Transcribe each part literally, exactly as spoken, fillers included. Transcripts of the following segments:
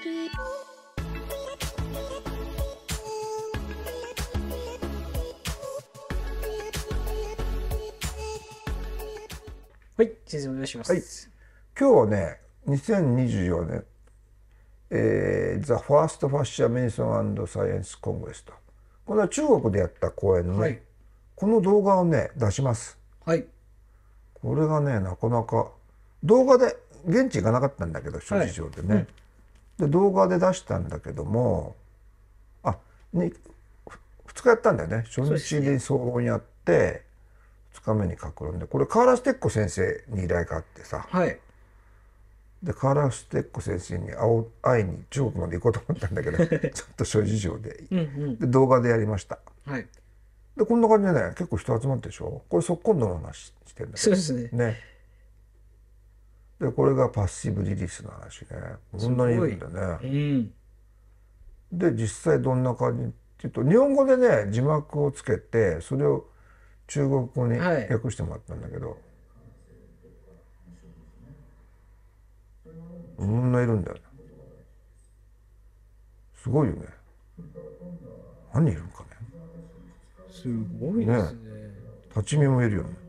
はい、先生お願いします。 はい、今日はね、にせんにじゅうよねん、えー、The First Fascia Medicine and Science Congress と。これは中国でやった講演のね、はい、この動画をね、出します。 はい。 これがね、なかなか、動画で、現地行かなかったんだけど、諸事情でね。はい、うん、で、動画で出したんだけども、あ、に、ふつかやったんだよね。初日に総論やって、ふつかめに各論で、これカーラ・ステッコ先生に依頼があってさ、 はい、 でカーラ・ステッコ先生に会いに中国まで行こうと思ったんだけどちょっと諸事情で、うん、うん、で動画でやりました。 はい、 でこんな感じでね、結構人集まってでしょ。これ即今度の話してんだけど、 そうですね。 ね。でこれがパッシブリリースの話ね。こんなにいるんだね。うん、で実際どんな感じっていうと、日本語でね字幕をつけてそれを中国語に訳してもらったんだけど、はい、こんないるんだよね。すごいよね。何人いるのかね。 すごいですね。 立ち見もいるよね。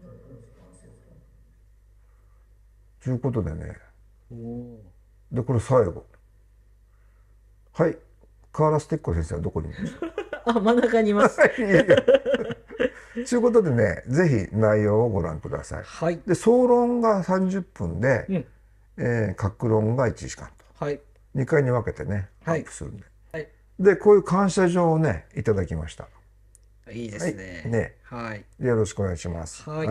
ということでね。でこれ最後。はい。カーラ・ステッコ先生はどこにいますか？ あ、真ん中にいます。 ということでね、ぜひ内容をご覧ください。 はい、 で総論がさんじゅっぷんで、うん、えー、各論がいちじかんと、はい、にかいに分けてねアップするんで、はい、でこういう感謝状をねいただきました。 いいですね。 はい、ね、 はい、 よろしくお願いします。 はい、 はい、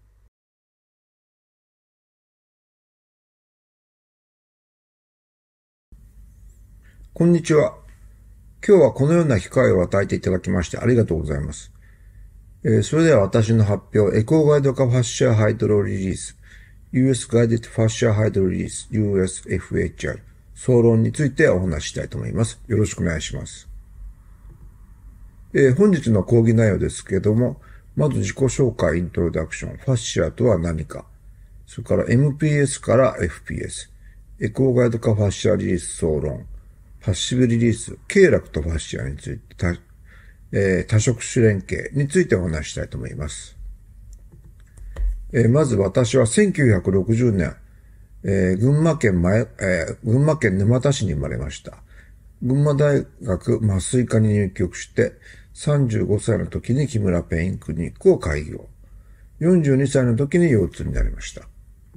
こんにちは。今日はこのような機会を与えていただきましてありがとうございます。えー、それでは私の発表、エコーガイド化ファッシャーハイドロリリース、ユーエス Guided Fascia Hydro Release ユーエスエフエイチアール 総論についてお話ししたいと思います。よろしくお願いします。えー、本日の講義内容ですけれども、まず自己紹介、イントロダクション、ファッシアとは何か、それから エムピーエス から エフピーエス、エコーガイド化ファッシャリリース総論、パッシブリリース、経絡とファッシアについて、多, えー、多職種連携についてお話ししたいと思います。えー、まず私はせんきゅうひゃくろくじゅうねん、えー、群馬県前、えー、群馬県沼田市に生まれました。群馬大学麻酔科に入局して、さんじゅうごさいの時に木村ペインクリニックを開業。よんじゅうにさいの時に腰痛になりました。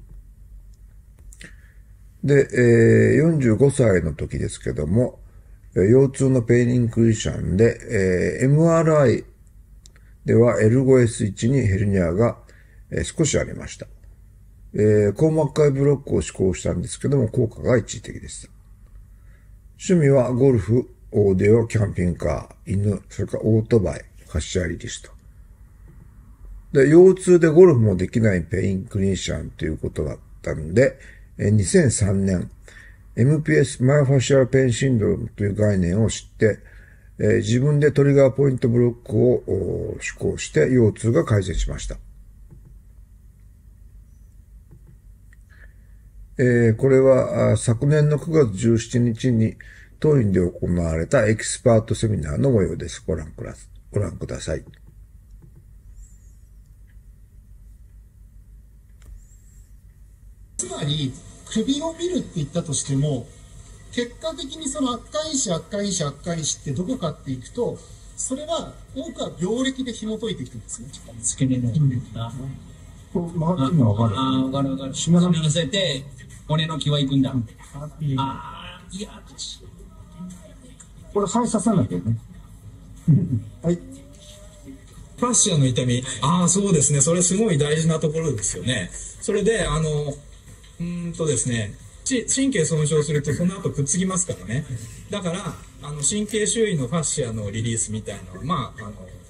で、えー、よんじゅうごさいの時ですけども、腰痛のペインインクリーションで、えー、エムアールアイ では エルファイブエスワン にヘルニアが、えー、少しありました。えー、硬膜下ブロックを施行したんですけども、効果が一時的でした。趣味はゴルフ、オーディオ、キャンピングカー、犬、それからオートバイ、ファッシャリリスト。で、腰痛でゴルフもできないペインクリニシャンということだったんで、にせんさんねん、エムピーエス、マイオファシャルペインシンドロームという概念を知って、えー、自分でトリガーポイントブロックを施行して腰痛が改善しました。えー、これは昨年のくがつじゅうしちにちに当院で行われたエキスパートセミナーの模様です。ご覧くだ、ご覧ください。 つまり首を見るって言ったとしても、結果的にその悪化因子悪化因子悪化因子ってどこかっていくと、それは多くは病歴で紐解いていくんですね。 付け根の筋肉だ。 こう曲がってるの分かる？ ああ、分かる分かる。締めらせて骨の際行くんだ。うん、ああ、いや、 これ肺刺さなきゃね。はい。 ファッシアの痛み、ああ、そうですね。それすごい大事なところですよね。それで、あの、うーんとですね、神経損傷するとその後くっつきますからね。だから、あの神経周囲のファッシアのリリースみたいなのは、まあ、あの、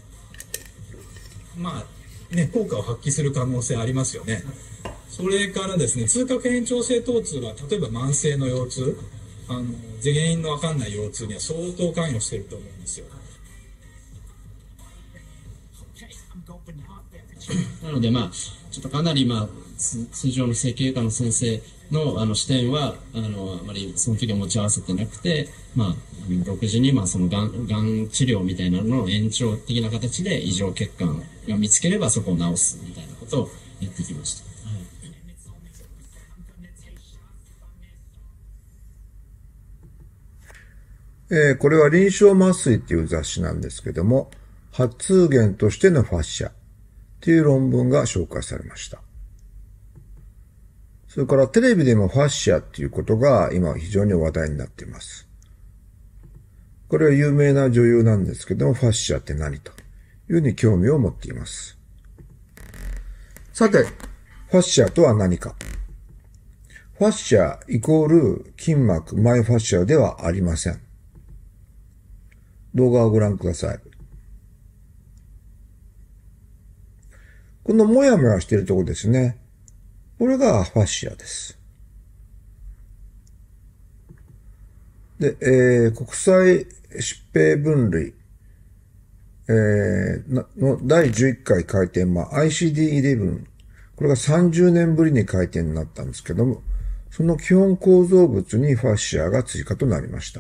まあ、ね、効果を発揮する可能性ありますよね。それからですね、痛覚変調性疼痛は、例えば慢性の腰痛、あの、原因のわかんない腰痛には相当関与してると思うんですよ。 なので、まあ、ちょっとかなり、まあ、通常の整形外科の先生のあの視点はあのあまりその時は持ち合わせてなくて、まあ、独自にまあそのがん、がん治療みたいなのの延長的な形で異常血管が見つければそこを治すみたいなことをやってきました。 えーこれは臨床麻酔っていう雑誌なんですけども、発現としてのファッシャっていう論文が紹介されました。それからテレビでもファッシャっていうことが今非常に話題になっています。これは有名な女優なんですけども、ファッシャって何というふうに興味を持っています。さて、ファッシャとは何か。ファッシャイコール筋膜マイファッシャではありません。動画をご覧ください。このもやもやしているところですね。これがファッシャです。で、えー、国際疾病分類、えー、のだいじゅういっかい改定、まあ、アイシーディーイレブン、これがさんじゅうねんぶりに改定になったんですけども、その基本構造物にファッシャが追加となりました。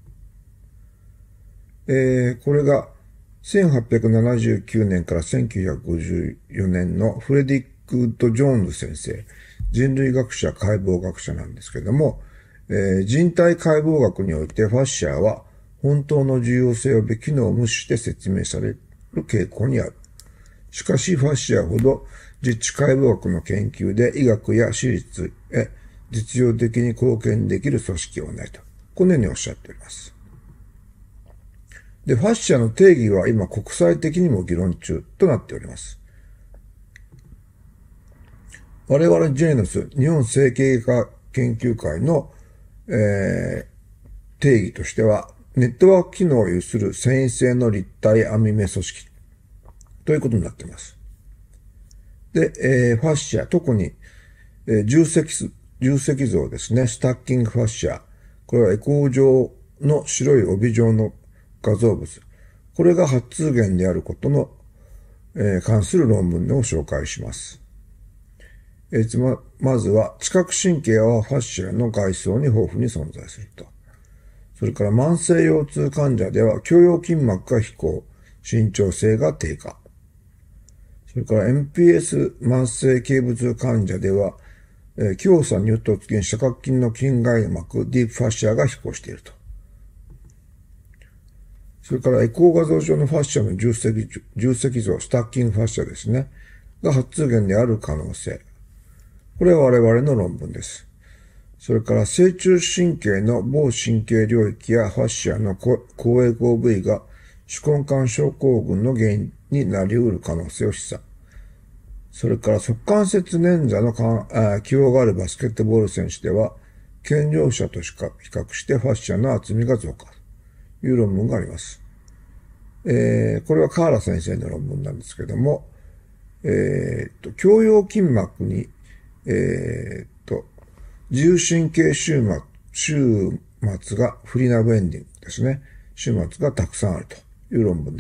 えー、これがせんはっぴゃくななじゅうきゅうねんからせんきゅうひゃくごじゅうよねんのフレディック・ウッド・ジョーンズ先生、人類学者、解剖学者なんですけども、えー、人体解剖学においてファッシャは本当の重要性をべ機能を無視して説明される傾向にある。しかしファッシャほど実地解剖学の研究で医学や手術へ実用的に貢献できる組織はないと。このようにおっしゃっております。で、ファッシャの定義は今国際的にも議論中となっております。我々ジェーノス、日本整形外科研究会の、えー、定義としては、ネットワーク機能を有する繊維性の立体網目組織ということになっています。で、えー、ファッシャ、特に、えー、重積、重積像ですね、スタッキングファッシャ。これはエコー状の白い帯状の画像物。これが発通源であることの、えー、関する論文を紹介します。えー、ま、まずは、知覚神経はファッシャの外装に豊富に存在すると。それから慢性腰痛患者では、胸腰筋膜が非行、伸長性が低下。それから エムピーエス 慢性頸部痛患者では、えー、強鎖乳突筋、斜角筋の筋外膜、ディープファッシャが非行していると。それからエコー画像上のファッシャの重積、重積像、スタッキングファッシャですね。が発通源である可能性。これは我々の論文です。それから正中神経の某神経領域やファッシャの高エコー部位が手根管症候群の原因になり得る可能性を示唆。それから側関節捻挫の既往があるバスケットボール選手では、健常者としか比較してファッシャの厚みが増加。という論文があります。えー、これは河原先生の論文なんですけども、えー、と、胸腰筋膜に、えー、と、自由神経終末、終末がフリナブエンディングですね。終末がたくさんあるという論文です。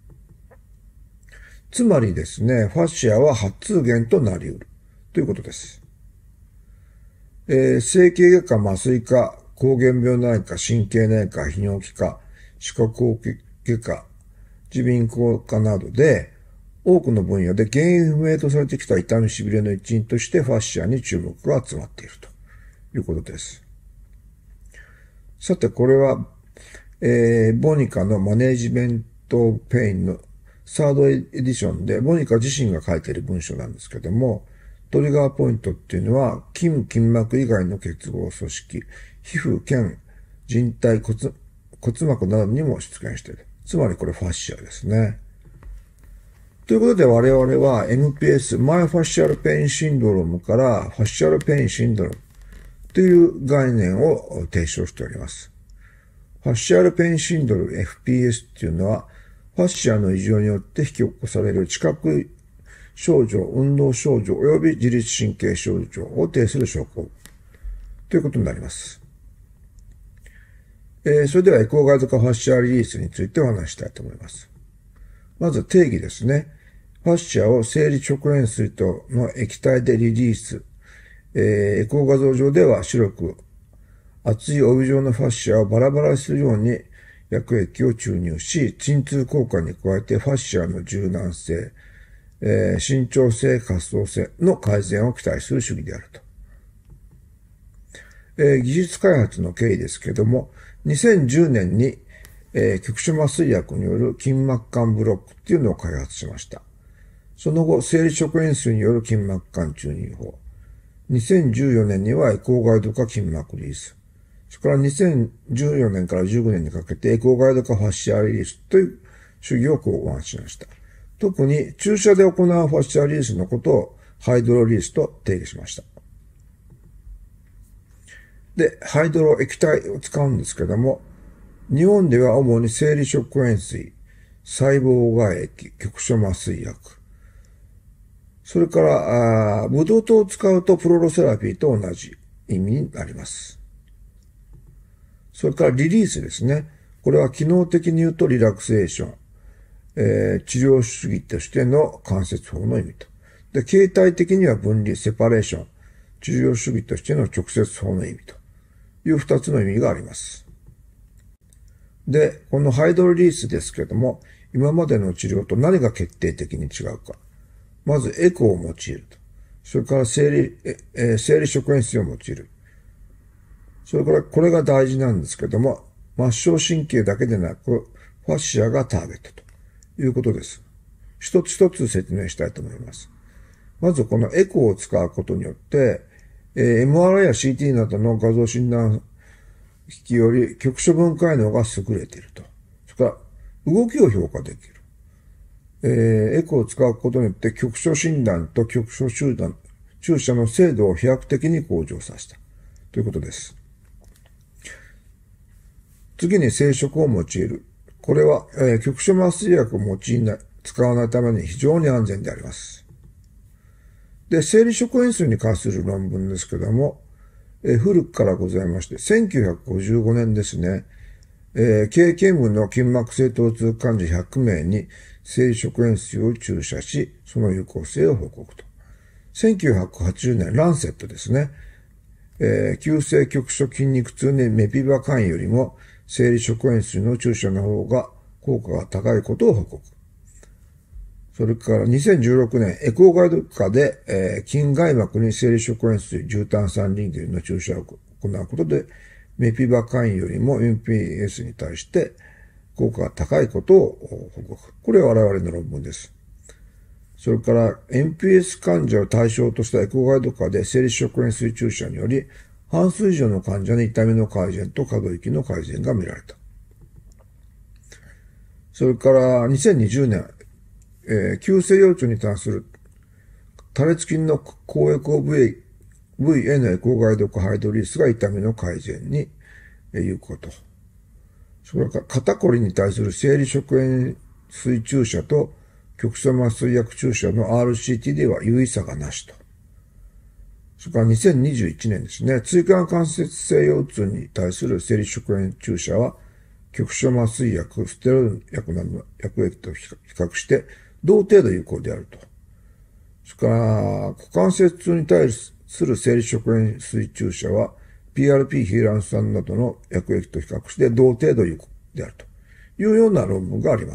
つまりですね、ファッシャは発通源となり得るということです。えー、整形外科、麻酔科、膠原病内科、神経内科、泌尿器科、歯科口外科、耳鼻咽喉科などで、多くの分野で原因不明とされてきた痛みしびれの一因としてファッシャに注目が集まっているということです。さて、これは、えー、ボニカのマネジメント・オブ・ペインのサードエディションで、ボニカ自身が書いている文章なんですけども、トリガーポイントっていうのは、筋筋膜以外の結合組織、皮膚、腱、靭帯、骨、骨膜などにも出現している。つまりこれファッシャですね。ということで我々は エムピーエス、マイファッシャルペインシンドロームからファッシャルペインシンドロームという概念を提唱しております。ファッシャルペインシンドローム エフピーエス っていうのは、ファッシャの異常によって引き起こされる知覚症状、運動症状及び自律神経症状を呈する症候ということになります。えー、それではエコーガイド化ファッシャリリースについてお話したいと思います。まず定義ですね。ファッシャを生理直塩水との液体でリリース、 えー、エコー画像上では白く厚い帯状のファッシアをバラバラにするように薬液を注入し、鎮痛効果に加えてファッシアの柔軟性、えー、伸長性、活動性の改善を期待する主義であると。えー、技術開発の経緯ですけれども、にせんじゅうねんに、えー、局所麻酔薬による筋膜管ブロックっていうのを開発しました。その後、生理食塩水による筋膜管注入法。にせんじゅうよねんにはエコーガイド化筋膜リリース。それからにせんじゅうよねんからじゅうごねんにかけてエコーガイド化ファッシアリリースという主義を考案しました。特に注射で行うファッシアリリースのことをハイドロリリースと定義しました。で、ハイドロ液体を使うんですけども、日本では主に生理食塩水、細胞外液、局所麻酔薬、それから、ブドウ糖を使うとプロロセラピーと同じ意味になります。それからリリースですね。これは機能的に言うとリラクセーション、えー、治療主義としての関節法の意味と。で、形態的には分離、セパレーション、治療主義としての直接法の意味という二つの意味があります。で、このハイドロリリースですけれども、今までの治療と何が決定的に違うか。まずエコーを用いると。それから生理、えー、生理食塩水を用いる。それからこれが大事なんですけども、末梢神経だけでなく、ファッシアがターゲットということです。一つ一つ説明したいと思います。まずこのエコーを使うことによって、えー、エムアールアイ や シーティー などの画像診断機器より局所分解能が優れていると。それから動きを評価できる。えー、エコーを使うことによって局所診断と局所注断、注射の精度を飛躍的に向上させたということです。次に生殖を用いる。これは、えー、局所麻酔薬を用いない、使わないために非常に安全であります。で、生理食塩水に関する論文ですけども、えー、古くからございまして、せんきゅうひゃくごじゅうごねんですね、えー、経験部の筋膜性疼痛患者ひゃくめいに生理食塩水を注射し、その有効性を報告と。せんきゅうひゃくはちじゅうねん、ランセットですね。えー、急性局所筋肉痛にメピバカンよりも生理食塩水の注射の方が効果が高いことを報告。それからにせんじゅうろくねん、エコーガイド下で、えー、筋外膜に生理食塩水、重炭酸リンゲルの注射を行うことで、メピバカンよりも エムピーエス に対して効果が高いことを報告。これは我々の論文です。それから エムピーエス 患者を対象としたエコーガイド下で生理食塩水注射により、半数以上の患者に痛みの改善と可動域の改善が見られた。それからにせんにじゅうねん、えー、急性腰痛に関する多裂筋の高エコー部位、部位へのエコーガイド化ハイドリリースが痛みの改善に有効と。それから肩こりに対する生理食塩水注射と局所麻酔薬注射の アールシーティー では有意差がなしと。それからにせんにじゅういちねんですね、椎間関節性腰痛に対する生理食塩注射は局所麻酔薬、ステロイド薬などの薬液と比較して同程度有効であると。それから股関節痛に対する生理食塩水注射は ピーアールピー ヒーラン酸などの薬液と比較して同程度有効であるというような論文があります。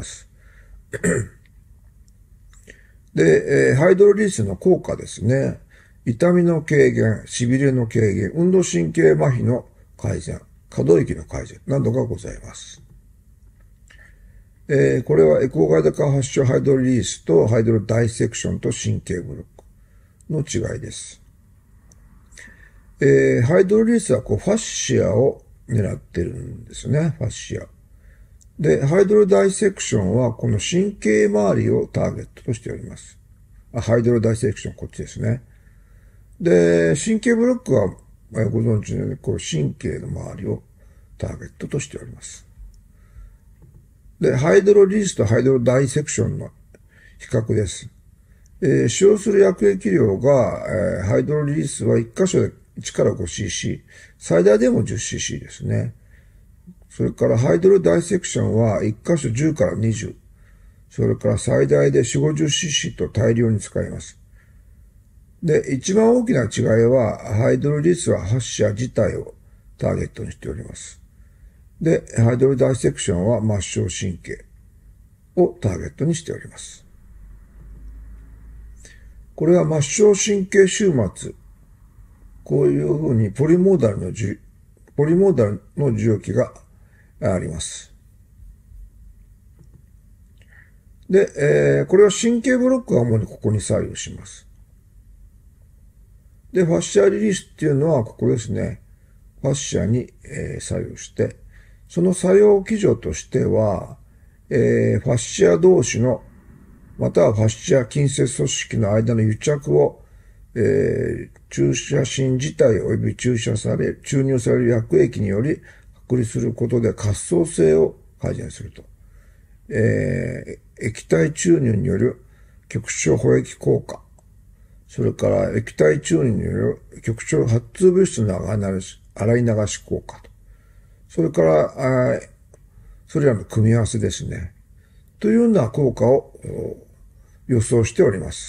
で、えー、ハイドロリリースの効果ですね。痛みの軽減、痺れの軽減、運動神経麻痺の改善、可動域の改善などがございます。えー、これはエコーガイド化発症ハイドロリリースとハイドロダイセクションと神経ブロックの違いです。えー、ハイドロリリースはこうファッシアを狙ってるんですね。ファッシア。で、ハイドロダイセクションはこの神経周りをターゲットとしております。あ、ハイドロダイセクションこっちですね。で、神経ブロックはご存知のようにこう神経の周りをターゲットとしております。で、ハイドロリリースとハイドロダイセクションの比較です。えー、使用する薬液量が、えー、ハイドロリリースはいっ箇所でいちから ごシーシー、最大でも じゅっシーシー ですね。それからハイドロダイセクションはいっ箇所じゅうからにじゅう。それから最大でよんじゅう、ごじゅうシーシー と大量に使います。 で、一番大きな違いは、ハイドロリリースはファシア自体をターゲットにしております。で、ハイドロダイセクションは末梢神経をターゲットにしております。これは末梢神経終末。こういうふうにポリモーダルの受、ポリモーダルの受容器があります。で、えー、これは神経ブロックが主にここに作用します。で、ファシアリリースっていうのはここですね。ファシアに、えー、作用して、その作用基準としては、えー、ファシア同士の、またはファシア近接組織の間の癒着を、えー、注射芯自体及び注射され、注入される薬液により剥離することで活動性を改善すると。えー、液体注入による局所保液効果。それから液体注入による局所発痛物質の洗い流し効果と。それから、あそれらの組み合わせですね。というような効果を予想しております。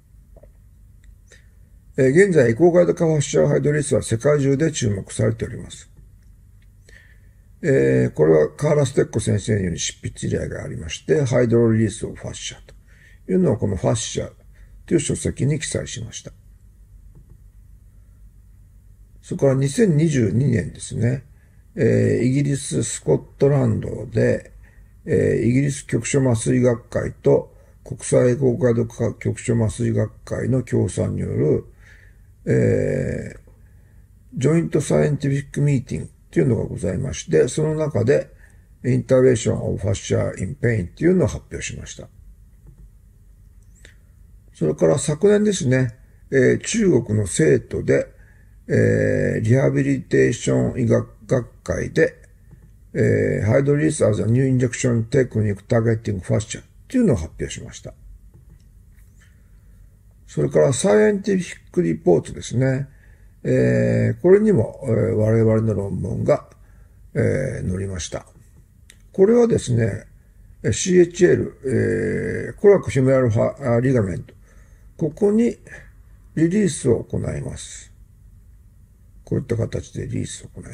えー、現在、エコーガイド化ファシアハイドリリースは世界中で注目されております。えー、これはカーラ・ステッコ先生により執筆依頼がありまして、ハイドロリリースオブファッシャというのをこのファッシャという書籍に記載しました。それからにせんにじゅうにねんですね、えー、イギリス、スコットランドで、えー、イギリス局所麻酔学会と国際エコーガイド化局所麻酔学会の協賛による、えー、ジョイントサイエンティフィックミーティングというのがございまして、その中でインターベーションオブファッシャーインペインというのを発表しました。それから昨年ですね、えー、中国の生徒で、えー、リハビリテーション医学学会で、えー、ハイドリリース as a new injection technique targeting fascia というのを発表しました。それからサイエンティフィックリポートですね。えー、これにも、えー、我々の論文が、えー、載りました。これはですね、シーエイチエル、えー、コラクヒュメラルファリガメント。ここにリリースを行います。こういった形でリリースを行います。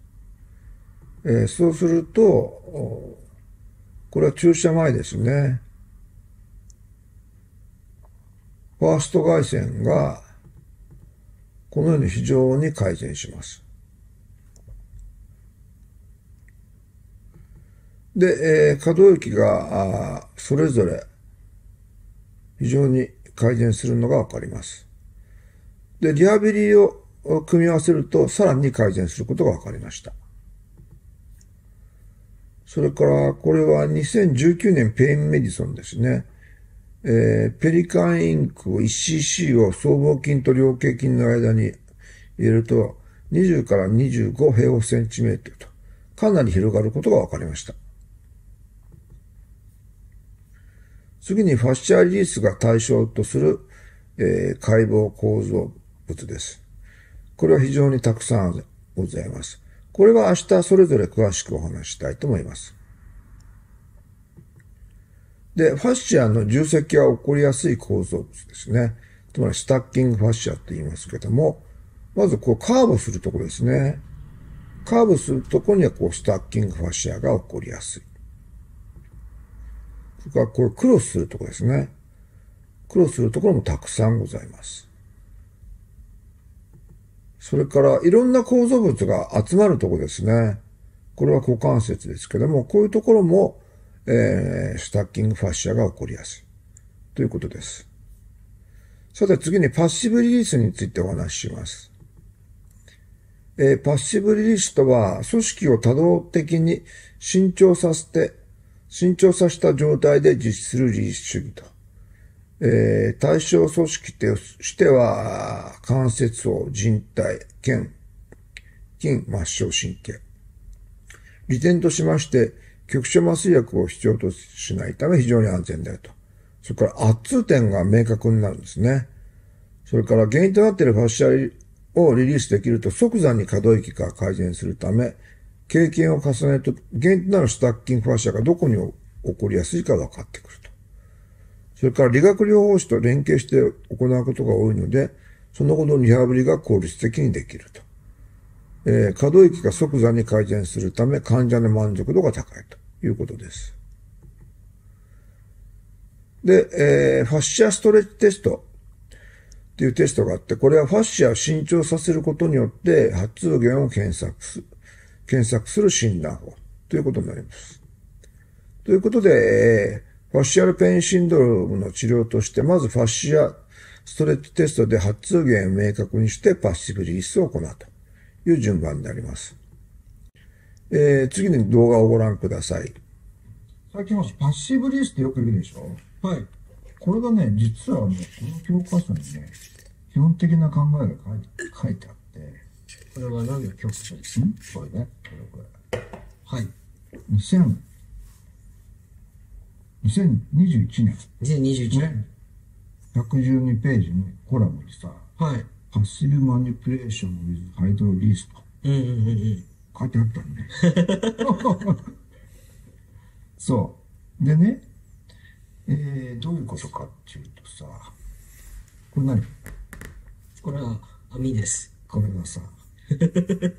えー、そうすると、これは注射前ですね。ファースト外線がこのように非常に改善します。で、えー、可動域がそれぞれ非常に改善するのがわかります。で、リハビリを組み合わせるとさらに改善することがわかりました。それから、これはにせんじゅうきゅうねんペインメディソンですね。えー、ペリカンインク いちシーシー を僧帽筋と菱形筋の間に入れるとにじゅうからにじゅうご平方センチメートルとかなり広がることがわかりました。次にファッシャーリリースが対象とする、えー、解剖構造物です。これは非常にたくさんございます。これは明日それぞれ詳しくお話ししたいと思います。で、ファッシアの重積が起こりやすい構造物ですね。つまりスタッキングファッシアと言いますけども、まずこうカーブするところですね。カーブするところにはこうスタッキングファッシアが起こりやすい。それからこうクロスするところですね。クロスするところもたくさんございます。それからいろんな構造物が集まるところですね。これは股関節ですけども、こういうところも、えー、スタッキングファッシアが起こりやすいということです。さて次にパッシブリリースについてお話しします。えー、パッシブリリースとは組織を多動的に伸長させて、伸長させた状態で実施するリリース主義と。えー、対象組織としては、関節層、靭帯、腱、筋、末梢神経。利点としまして、局所麻酔薬を必要としないため非常に安全であると。それから圧痛点が明確になるんですね。それから原因となっているファッシャをリリースできると即座に可動域が改善するため、経験を重ねると原因となるスタッキングファッシャがどこに起こりやすいか分かってくると。 それから理学療法士と連携して行うことが多いので、その後のリハビリが効率的にできると。えー、可動域が即座に改善するため、患者の満足度が高いということです。で、えー、ファッシアストレッチテストっていうテストがあって、これはファッシアを伸長させることによって発痛源を検索する、検索する診断法ということになります。ということで、えーファッシアルペインシンドロームの治療として、まずファッシアストレッチテストで発痛源を明確にしてパッシブリリースを行うという順番になります。えー、次に動画をご覧ください。 最近はパッシブリリースってよく言うでしょ。 はい。 これがね、実はね、この教科書にね、基本的な考えが書いて書いてあって、 これは何の教科書ですか？ んこれね、これこれ。 はい。 にせん、にせんにじゅういちねん。 にせんにじゅういちねん。 ね、ひゃくじゅうにページのコラムにさ、 はい。 パッシブマニピュレーション with ハイドロリースとうんうんうんうん。 書いてあったのね。そう。でね、えー、どういうことかっていうとさ、これ何これは網です。 これがさ、何これ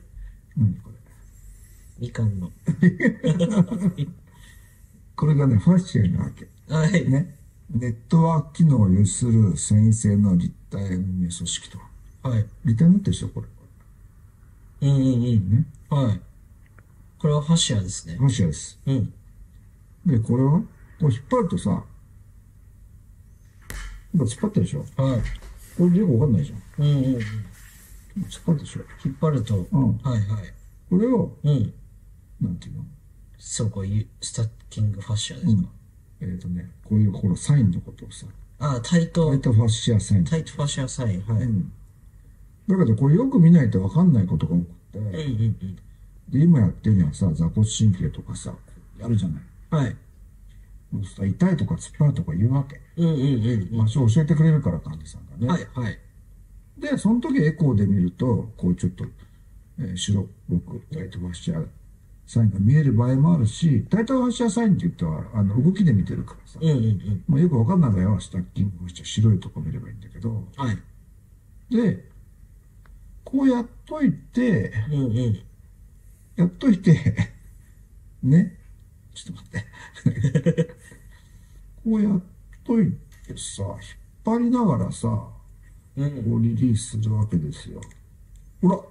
みかんの。 これがね、ファッシアなわけ。 はい。 ね。ネットワーク機能を有する繊維性の立体アミ組織と。 はい。 立体になってるでしょ、これ。 うんうんうん。 ね。 はい。これはファシアですね。 ファッシアです。 うん。 で、これはこう引っ張るとさ、今突っ張ってるでしょ。 はい。 これよくわかんないじゃん。 うんうんうん。 突っ張るでしょ。 引っ張ると、 うん。 はいはい。 これを、 うん。 なんていうのそう、こういうスタッキングファッシアですか？ えっ、ー、とね、こういうほら、サインのことをさ、 ああ、タイトタイ、トファッシアサイン。 タイトファッシアサイン。はい。うんうん。だけど、これよく見ないとわかんないことが多くて、 うんうん。 で、今やってるのはさ、座骨神経とかさ、やるじゃない。 はい。 そうすると痛いとか突っ張るとか言うわけ。 うんうんうん場所を教えてくれるから、患者さんがうん。 ね。 はいはい。 で、その時エコーで見ると、こうちょっと、えー白くタイトファッシアサインが見える場合もあるし、タイトファッシアサインって言ったら、あの、動きで見てるからさ、 うんうんうん。 まあ、よくわかんない場合は、スタッキングファッシア白いとこ見ればいいんだけど、 はい。 で、こうやっといて、 うんうん。 やっといて、ね、ちょっと待って。こうやっといてさ、引っ張りながらさ、 うん。 こうリリースするわけですよ。ほら、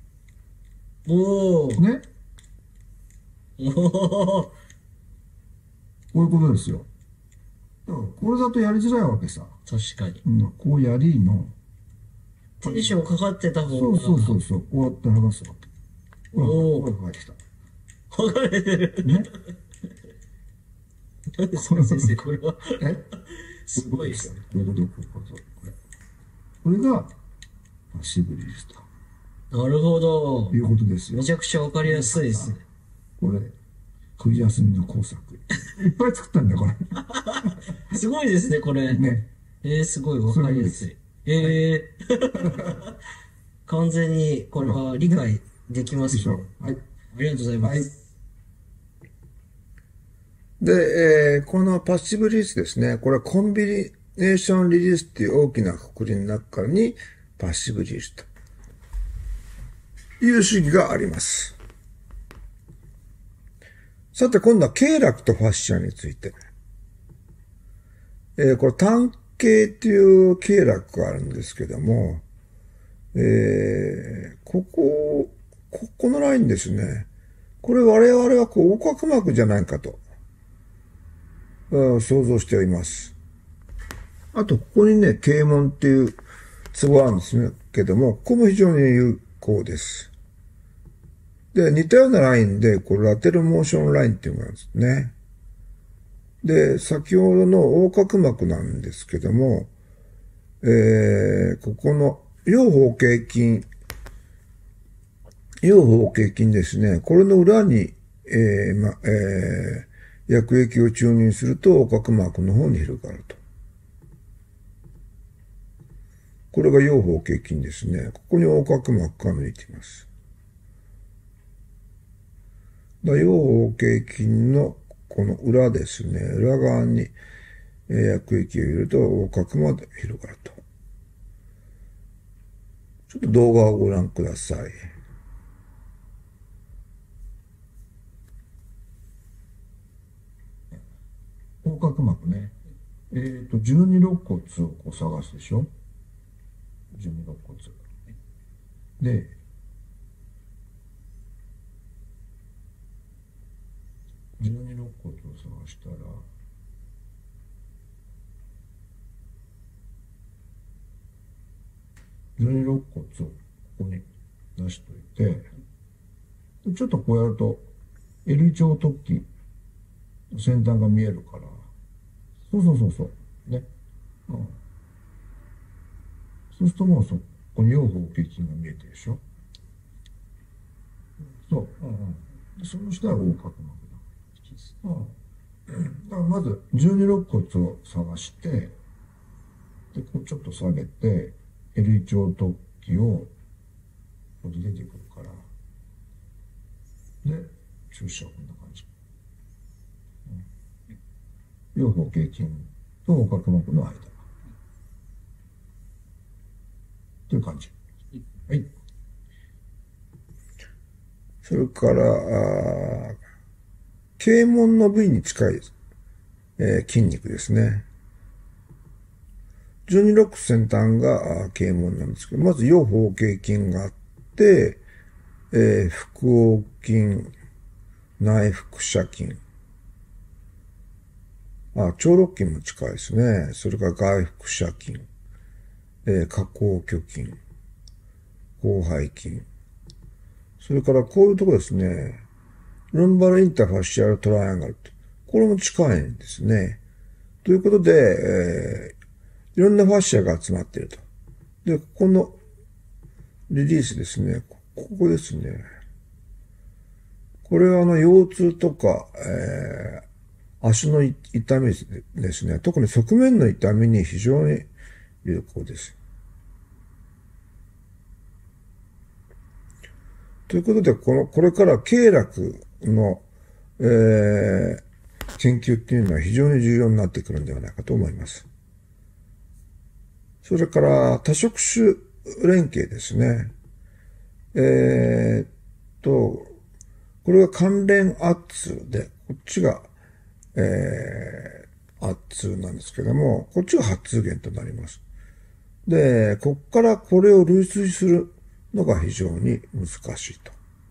おー。 ね、 おー。 こういうことですよ。だからこれだとやりづらいわけさ。 確かに。 うん、こうやりの、 テンションかかってた方が。 そうそうそうそう、こうやって剥がすわけ。ほら、 おーほら、ほら、来た。 剥がれてる。 ね。 何ですか先生、これは。 えすごいですね。 こういうこと、こういうこと、これ。これが、パッシブリリースとなるほどい。うことですよめ。ちゃくちゃわかりやすいですね。 これ、冬休みの工作。いっぱい作ったんだよ、こすごいですね、これ。 れ。ね。 えー、すごいわかりやすい。えー。完全に、これは理解できますでしょね。。 はい。 ありがとうございまはいす。 で、えーこのパッシブリリースですね。これはコンビネーションリリースっていう大きな括りの中にパッシブリリースという主義があります。さて今度は経絡とファッシアについて。えーこれ単経っていう経絡があるんですけども、えーここ、ここのラインですね。これ我々はこう横隔膜じゃないかと。うん想像しております。あと、ここにね、啓門っていうツボがあるんですけども、ここも非常に有効です。で、似たようなラインで、これラテルモーションラインっていうのがあるんですね。で、先ほどの横隔膜なんですけども、えー、ここの腰方形筋、腰方形筋ですね。これの裏に、えー、ま、えー、薬液を注入すると横隔膜の方に広がると。これが腰方形筋ですね。ここに横隔膜が抜いています。だ腰方形筋のこの裏ですね。裏側に、 えー、薬液を入れると横隔まで広がると。ちょっと動画をご覧ください。 横隔膜ね。えっ、ー、と、十二肋骨をこう探すでしょ。十二肋骨。で、十二肋骨を探したら、十二肋骨をここに出しといて、ちょっとこうやると、L 長突起、先端が見えるから、そうそうそうそう。ね。うん。そうするともうそこに両方形筋が見えてるでしょ。そう。うんうん。その下は横隔膜だ。うん。だからまず、十二肋骨を探して、で、こうちょっと下げて、L 長突起を、ここで出てくるから。で、注射はこんな感じ。うん、両方形筋と横隔膜の間。という感じ。はい。 それから、あ啓門の部位に近い、えー、筋肉ですね。十二肋骨先端が啓門なんですけど、まず腰方形筋があって、えー、腹横筋、内腹斜筋。あ、腸肋筋も近いですね。それから外腹斜筋、えー、下行虚筋、広背筋。それからこういうところですね。ルンバルインターファシアルトライアングルって。これも近いんですね。ということで、えー、いろんなファシアが集まっていると。で、ここのリリースですね。ここですね。これはあの腰痛とか、えー、足の痛みですね。特に側面の痛みに非常に有効です。ということで、この、これから経絡の、えー、研究っていうのは非常に重要になってくるんではないかと思います。それから、多職種連携ですね。えー、っと、これが関連圧で、こっちが、えー、圧なんですけども、こっちが発源となります。で、こっからこれを類推するのが非常に難しいと。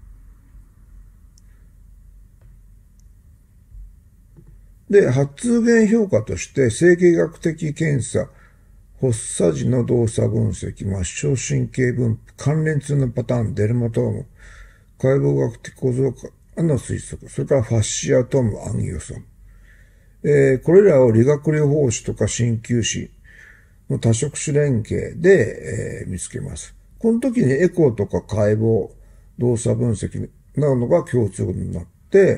で、発源評価として、生理学的検査、発作時の動作分析、末梢神経分布、関連痛のパターン、デルマトーム、解剖学的構造化の推測、それからファッシアトーム、アンギオソーム。えー、これらを理学療法士とか鍼灸師の多職種連携で、えー、見つけます。この時にエコーとか解剖、動作分析などが共通になって、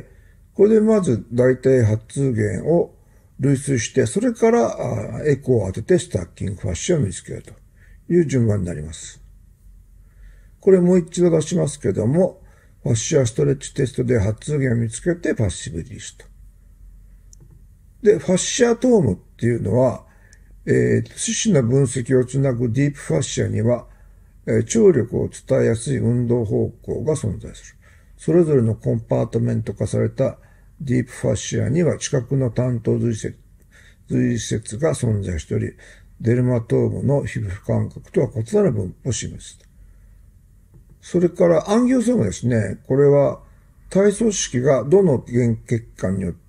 これでまず大体発源を類推して、それからエコーを当ててスタッキングファッシアを見つけるという順番になります。これもう一度出しますけども、ファッシアストレッチテストで発源を見つけてパッシブリリースと。で、ファッシアトームっていうのは、えー、四肢の分析をつなぐディープファッシアには、えー、張力を伝えやすい運動方向が存在する。それぞれのコンパートメント化されたディープファッシアには近くの担当髄節、髄節が存在しており、デルマトームの皮膚感覚とは異なる分布を示す。それからアンギオソームですね。これは体組織がどの原血管によって、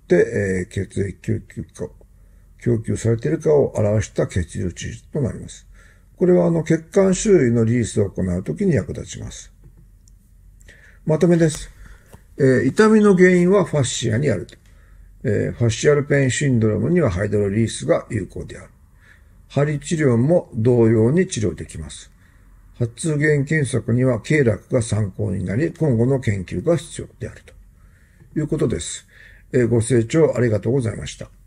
えー、血液供給か、供給されているかを表した血流地図となります。これはあの血管周囲のリリースを行うときに役立ちます。まとめです。えー、痛みの原因はファッシアにあると。えー、ファッシアルペインシンドロームにはハイドロリリースが有効である。針治療も同様に治療できます。発源検索には経絡が参考になり、今後の研究が必要であるということです。えー、ご清聴ありがとうございました。